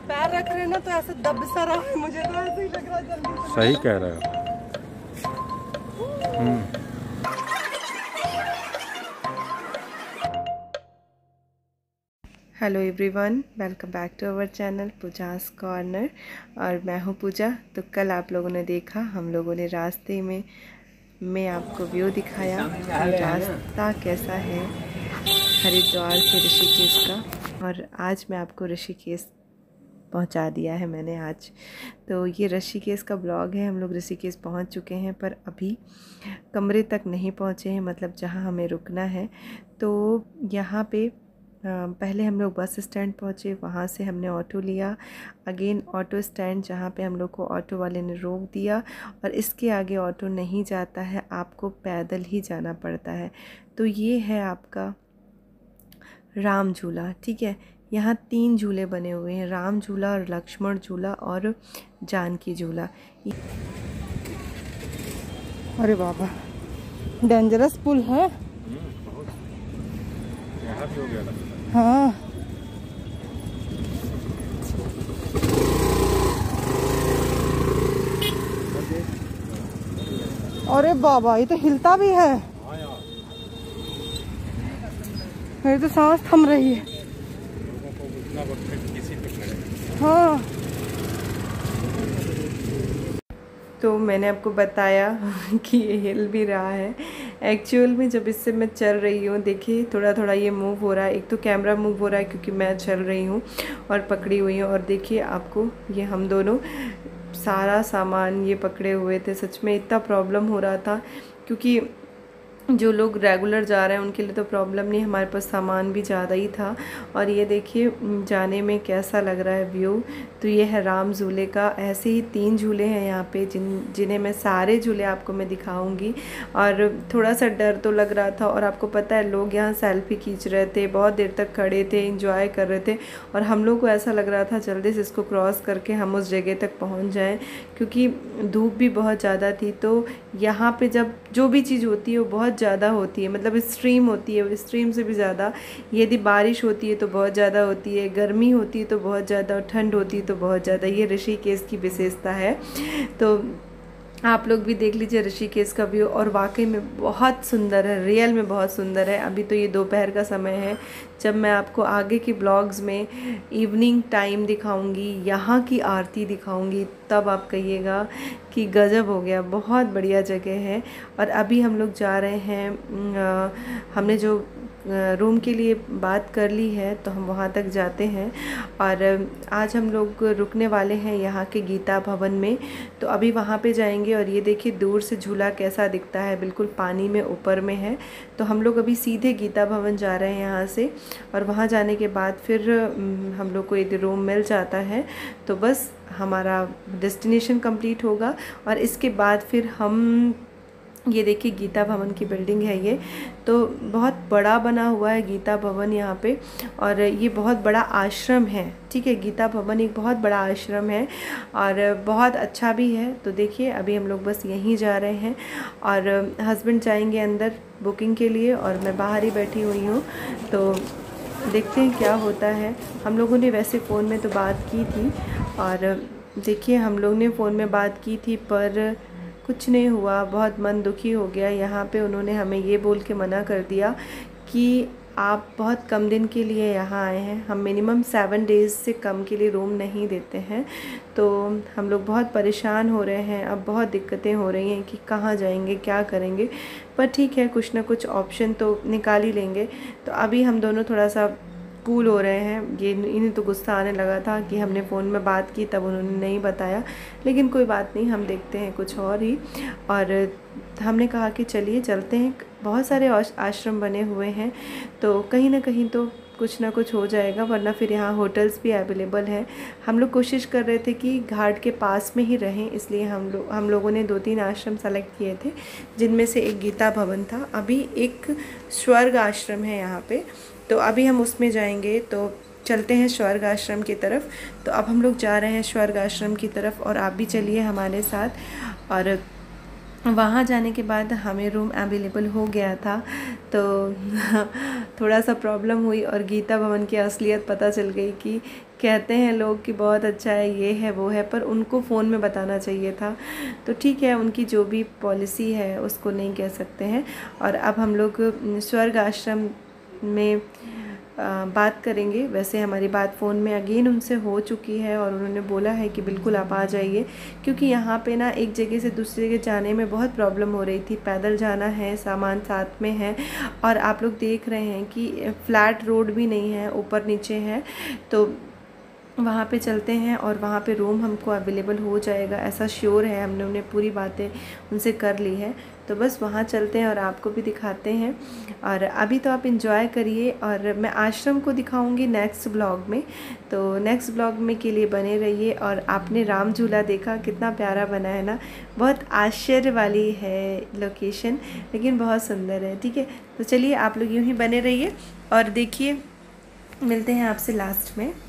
पैर रख रहे ना तो ऐसा दब सा रहा है, मुझे तो ऐसे ही लग रहा है जल्दी से। सही कह रहे हो। Hello everyone, welcome back to our channel Pooja's corner. और मैं हूँ पूजा। तो कल आप लोगों ने देखा, हम लोगों ने रास्ते में मैं आपको व्यू दिखाया कि रास्ता कैसा है हरिद्वार से ऋषिकेश का। और आज मैं आपको ऋषिकेश पहुंचा दिया है मैंने आज। तो ये ऋषिकेश का ब्लॉग है। हम लोग ऋषिकेश पहुंच चुके हैं पर अभी कमरे तक नहीं पहुंचे हैं, मतलब जहां हमें रुकना है। तो यहाँ पे पहले हम लोग बस स्टैंड पहुँचे, वहाँ से हमने ऑटो लिया। अगेन ऑटो स्टैंड जहाँ पे हम लोग को ऑटो वाले ने रोक दिया, और इसके आगे ऑटो नहीं जाता है, आपको पैदल ही जाना पड़ता है। तो ये है आपका राम झूला, ठीक है। यहाँ 3 झूले बने हुए हैं, राम झूला और लक्ष्मण झूला और जानकी झूला। अरे बाबा, डेंजरस पुल है। हाँ, अरे बाबा ये तो हिलता भी है। मेरी तो सांस थम रही है। हाँ, तो मैंने आपको बताया कि ये हिल भी रहा है। एक्चुअल में जब इससे मैं चल रही हूँ, देखिए थोड़ा थोड़ा ये मूव हो रहा है। एक तो कैमरा मूव हो रहा है क्योंकि मैं चल रही हूँ और पकड़ी हुई हूँ। और देखिए आपको, ये हम दोनों सारा सामान ये पकड़े हुए थे। सच में इतना प्रॉब्लम हो रहा था, क्योंकि जो लोग रेगुलर जा रहे हैं उनके लिए तो प्रॉब्लम नहीं, हमारे पास सामान भी ज़्यादा ही था। और ये देखिए जाने में कैसा लग रहा है व्यू। तो ये है राम झूले का। ऐसे ही 3 झूले हैं यहाँ पे, जिन्हें मैं सारे झूले आपको मैं दिखाऊंगी। और थोड़ा सा डर तो लग रहा था। और आपको पता है लोग यहाँ सेल्फी खींच रहे थे, बहुत देर तक खड़े थे, इंजॉय कर रहे थे। और हम लोग को ऐसा लग रहा था जल्दी से इसको क्रॉस करके हम उस जगह तक पहुँच जाएँ, क्योंकि धूप भी बहुत ज़्यादा थी। तो यहाँ पर जब जो भी चीज़ होती है वो बहुत ज़्यादा होती है, मतलब स्ट्रीम होती है, स्ट्रीम से भी ज़्यादा। यदि बारिश होती है तो बहुत ज़्यादा होती है, गर्मी होती है तो बहुत ज़्यादा, और ठंड होती है तो बहुत ज़्यादा। ये ऋषिकेश की विशेषता है। तो आप लोग भी देख लीजिए ऋषिकेश का व्यू, और वाकई में बहुत सुंदर है, रियल में बहुत सुंदर है। अभी तो ये दोपहर का समय है। जब मैं आपको आगे के ब्लॉग्स में इवनिंग टाइम दिखाऊंगी, यहाँ की आरती दिखाऊंगी, तब आप कहिएगा कि गजब हो गया, बहुत बढ़िया जगह है। और अभी हम लोग जा रहे हैं, हमने जो रूम के लिए बात कर ली है तो हम वहाँ तक जाते हैं। और आज हम लोग रुकने वाले हैं यहाँ के गीता भवन में, तो अभी वहाँ पे जाएंगे। और ये देखिए दूर से झूला कैसा दिखता है, बिल्कुल पानी में ऊपर में है। तो हम लोग अभी सीधे गीता भवन जा रहे हैं यहाँ से, और वहाँ जाने के बाद फिर हम लोग को यदि रूम मिल जाता है तो बस हमारा डेस्टिनेशन कंप्लीट होगा। और इसके बाद फिर हम, ये देखिए गीता भवन की बिल्डिंग है ये, तो बहुत बड़ा बना हुआ है गीता भवन यहाँ पे। और ये बहुत बड़ा आश्रम है, ठीक है। गीता भवन एक बहुत बड़ा आश्रम है और बहुत अच्छा भी है। तो देखिए अभी हम लोग बस यहीं जा रहे हैं, और हस्बैंड जाएंगे अंदर बुकिंग के लिए, और मैं बाहर ही बैठी हुई हूँ। तो देखते हैं क्या होता है। हम लोगों ने वैसे फ़ोन में तो बात की थी, और देखिए हम लोग ने फ़ोन में बात की थी पर कुछ नहीं हुआ। बहुत मन दुखी हो गया। यहाँ पे उन्होंने हमें ये बोल के मना कर दिया कि आप बहुत कम दिन के लिए यहाँ आए हैं, हम मिनिमम 7 डेज़ से कम के लिए रूम नहीं देते हैं। तो हम लोग बहुत परेशान हो रहे हैं, अब बहुत दिक्कतें हो रही हैं कि कहाँ जाएंगे, क्या करेंगे। पर ठीक है, कुछ ना कुछ ऑप्शन तो निकाल ही लेंगे। तो अभी हम दोनों थोड़ा सा कूल हो रहे हैं। ये इन्हें तो गुस्सा आने लगा था कि हमने फ़ोन में बात की तब उन्होंने नहीं बताया, लेकिन कोई बात नहीं, हम देखते हैं कुछ और ही। और हमने कहा कि चलिए चलते हैं, बहुत सारे आश्रम बने हुए हैं, तो कहीं ना कहीं तो कुछ ना कुछ हो जाएगा, वरना फिर यहाँ होटल्स भी अवेलेबल हैं। हम लोग कोशिश कर रहे थे कि घाट के पास में ही रहें, इसलिए हम लोगों ने 2-3 आश्रम सेलेक्ट किए थे, जिनमें से एक गीता भवन था। अभी एक स्वर्ग आश्रम है यहाँ पे, तो अभी हम उसमें जाएंगे। तो चलते हैं स्वर्ग आश्रम की तरफ। तो अब हम लोग जा रहे हैं स्वर्ग आश्रम की तरफ, और आप भी चलिए हमारे साथ। और वहाँ जाने के बाद हमें रूम अवेलेबल हो गया था, तो थोड़ा सा प्रॉब्लम हुई और गीता भवन की असलियत पता चल गई कि कहते हैं लोग कि बहुत अच्छा है, ये है वो है, पर उनको फ़ोन में बताना चाहिए था। तो ठीक है, उनकी जो भी पॉलिसी है उसको नहीं कह सकते हैं। और अब हम लोग स्वर्ग आश्रम में बात करेंगे। वैसे हमारी बात फ़ोन में अगेन उनसे हो चुकी है और उन्होंने बोला है कि बिल्कुल आप आ जाइए, क्योंकि यहाँ पे ना एक जगह से दूसरी जगह जाने में बहुत प्रॉब्लम हो रही थी। पैदल जाना है, सामान साथ में है, और आप लोग देख रहे हैं कि फ्लैट रोड भी नहीं है, ऊपर नीचे है। तो वहाँ पे चलते हैं और वहाँ पे रूम हमको अवेलेबल हो जाएगा, ऐसा श्योर है। हमने उन्हें पूरी बातें उनसे कर ली है। तो बस वहाँ चलते हैं और आपको भी दिखाते हैं। और अभी तो आप इंजॉय करिए, और मैं आश्रम को दिखाऊंगी नेक्स्ट ब्लॉग में। तो नेक्स्ट ब्लॉग में के लिए बने रहिए। और आपने राम झूला देखा, कितना प्यारा बना है ना, बहुत आश्चर्य वाली है लोकेशन, लेकिन बहुत सुंदर है। ठीक है, तो चलिए आप लोग यूँ ही बने रहिए और देखिए, मिलते हैं आपसे लास्ट में।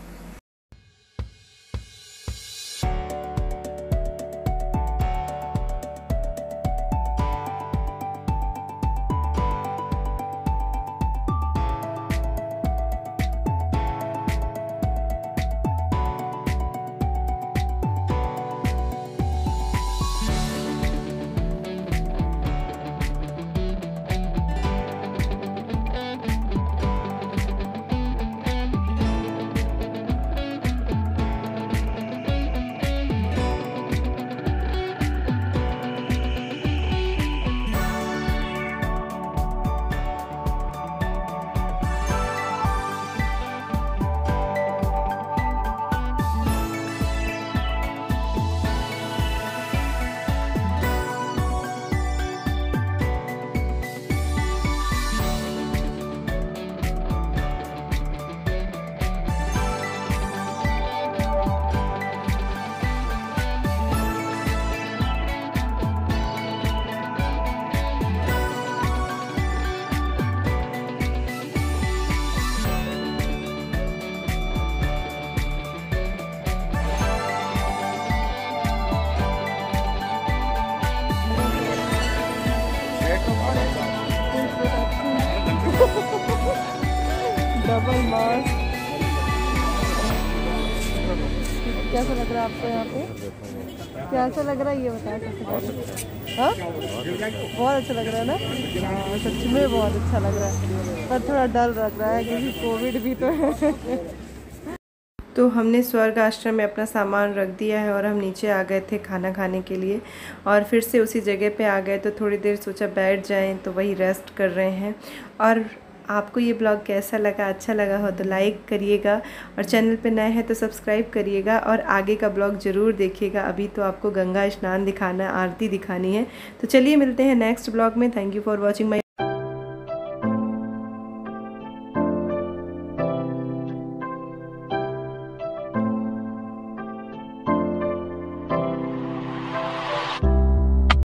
डबल मास्क, कैसा लग रहा है आपको यहाँ पे? कैसा लग रहा है ये बता सकते हैं? हाँ, बहुत अच्छा लग रहा है ना? हाँ, सच में बहुत अच्छा लग रहा है, पर थोड़ा डर लग रहा है क्योंकि कोविड भी तो है। तो हमने स्वर्ग आश्रम में अपना सामान रख दिया है और हम नीचे आ गए थे खाना खाने के लिए, और फिर से उसी जगह पे आ गए। तो थोड़ी देर सोचा बैठ जाएं, तो वही रेस्ट कर रहे हैं। और आपको ये ब्लॉग कैसा लगा? अच्छा लगा हो तो लाइक करिएगा, और चैनल पे नए हैं तो सब्सक्राइब करिएगा, और आगे का ब्लॉग ज़रूर देखिएगा। अभी तो आपको गंगा स्नान दिखाना, आरती दिखानी है। तो चलिए मिलते हैं नेक्स्ट ब्लॉग में। Thank you for watching my